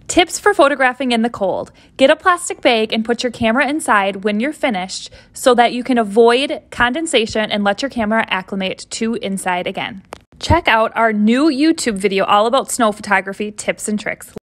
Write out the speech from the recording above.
Tips for photographing in the cold. Get a plastic bag and put your camera inside when you're finished so that you can avoid condensation and let your camera acclimate to inside again. Check out our new YouTube video all about snow photography tips and tricks.